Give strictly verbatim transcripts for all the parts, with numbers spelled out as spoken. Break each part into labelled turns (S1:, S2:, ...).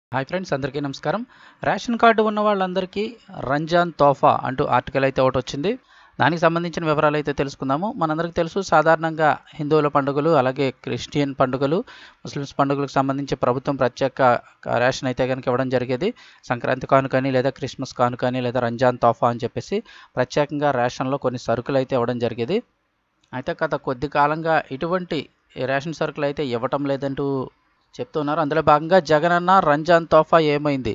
S1: Hi friends, అందరికీ నమస్కారం. Ration card ఉన్న వాళ్ళందరికీ రంజాన్ తోఫా అంటూ ఆర్టికల్ అయితే ఒకటి వచ్చింది. దానికి సంబంధించిన వివరాలు అయితే తెలుసుకుందాము. మనందరికీ తెలుసు, సాధారణంగా హిందువుల పండుగలు, అలాగే క్రిస్టియన్ పండుగలు, ముస్లిమ్స్ పండుగలకు సంబంధించి ప్రభుత్వం ప్రత్యేక రేషన్ అయితే కనుక ఇవ్వడం జరిగేది. సంక్రాంతి కానుకని, లేదా క్రిస్మస్ కానుకని, లేదా రంజాన్ తోఫా అని చెప్పేసి ప్రత్యేకంగా రేషన్లో కొన్ని సరుకులు అయితే ఇవ్వడం జరిగేది. అయితే గత కొద్ది కాలంగా ఇటువంటి రేషన్ సరుకులు అయితే ఇవ్వటం లేదంటూ చెప్తున్నారు. అందులో భాగంగా జగనన్న రంజాన్ తోఫా ఏమైంది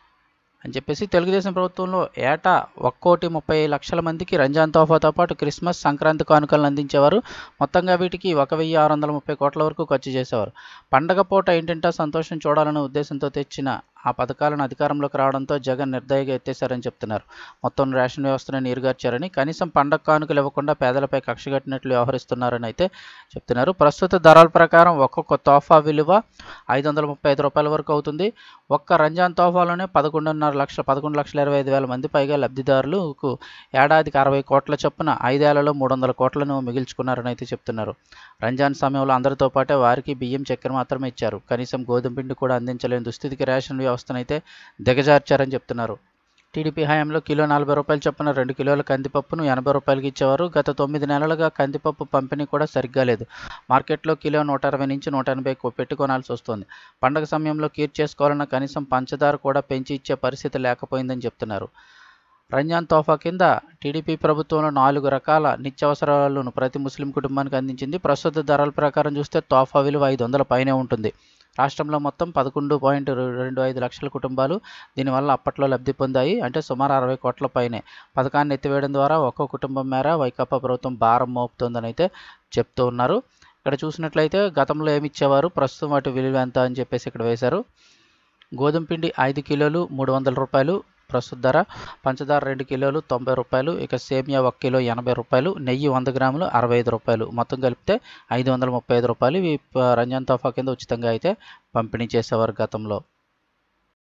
S1: అని చెప్పేసి తెలుగుదేశం ప్రభుత్వంలో ఏటా ఒక్కోటి ముప్పై లక్షల మందికి రంజాన్ తోఫాతో పాటు క్రిస్మస్, సంక్రాంతి కానుకలను అందించేవారు. మొత్తంగా వీటికి ఒక వెయ్యి ఆరు వందల ముప్పై కోట్ల వరకు ఖర్చు చేసేవారు. పండగ పూట ఇంటింటా సంతోషం చూడాలనే ఉద్దేశంతో తెచ్చిన ఆ పథకాలను అధికారంలోకి రావడంతో జగన్ నిర్దయగా ఎత్తేశారని చెప్తున్నారు. మొత్తం రేషన్ వ్యవస్థను నీరుగార్చారని, కనీసం పండగ కానుకలు ఇవ్వకుండా పేదలపై కక్షగట్టినట్లు వ్యవహరిస్తున్నారని అయితే చెప్తున్నారు. ప్రస్తుత ధరల ప్రకారం ఒక్కొక్క తోఫా విలువ ఐదు వందల ముప్పై ఐదు రూపాయల వరకు అవుతుంది. ఒక్క రంజాన్ తోఫాలోనే పదకొండున్నర లక్షల పదకొండు లక్షల ఇరవై ఐదు వేల మంది పైగా లబ్ధిదారులకు ఏడాదికి అరవై కోట్ల చొప్పున ఐదేళ్లలో మూడు వందల కోట్లను మిగిల్చుకున్నారని అయితే చెప్తున్నారు. రంజాన్ సమయంలో అందరితో పాటే వారికి బియ్యం, చక్కెర మాత్రమే ఇచ్చారు. కనీసం గోధుమ పిండి కూడా అందించలేని దుస్థితికి రేషన్ వ్యవస్థనైతే దిగజార్చారని చెప్తున్నారు. టీడీపీ హయాంలో కిలో నలభై రూపాయలు చొప్పున రెండు కిలోల కందిపప్పును ఎనభై రూపాయలకి ఇచ్చేవారు. గత తొమ్మిది నెలలుగా కందిపప్పు పంపిణీ కూడా సరిగ్గా లేదు. మార్కెట్లో కిలో నూట అరవై నుంచి నూట ఎనభై పెట్టి కొనాల్సి వస్తుంది. పండగ సమయంలో కీర్ చేసుకోవాలన్న కనీసం పంచదార కూడా పెంచి ఇచ్చే పరిస్థితి లేకపోయిందని చెప్తున్నారు. రంజాన్ తోఫా కింద టీడీపీ ప్రభుత్వంలో నాలుగు రకాల నిత్యావసరాలను ప్రతి ముస్లిం కుటుంబానికి అందించింది. ప్రస్తుత ధరల ప్రకారం చూస్తే తోఫా విలువ ఐదు వందల పైనే ఉంటుంది. రాష్ట్రంలో మొత్తం పదకొండు పాయింట్ రెండు ఐదు లక్షల కుటుంబాలు దీనివల్ల అప్పట్లో లబ్ధి పొందాయి. అంటే సుమారు అరవై కోట్ల పైనే. పథకాన్ని ఎత్తివేయడం ద్వారా ఒక్కో కుటుంబం మేర వైకాపా ప్రభుత్వం భారం మోపుతోందని అయితే చెప్తూ ఉన్నారు. ఇక్కడ చూసినట్లయితే గతంలో ఏమి ఇచ్చేవారు, ప్రస్తుతం వాటి విలువ ఎంత అని చెప్పేసి ఇక్కడ వేశారు. గోధుమ పిండి ఐదు కిలోలు మూడు వందల రూపాయలు ప్రస్తుత ధర. పంచదార రెండు కిలోలు తొంభై రూపాయలు. ఇక సేమియా ఒక కిలో ఎనభై రూపాయలు. నెయ్యి వంద గ్రాములు అరవై ఐదు రూపాయలు. మొత్తం కలిపితే ఐదు వందల ముప్పై ఐదు రూపాయలు. ఇవి రంజాన్ తోఫా కింద ఉచితంగా అయితే పంపిణీ చేసేవారు గతంలో.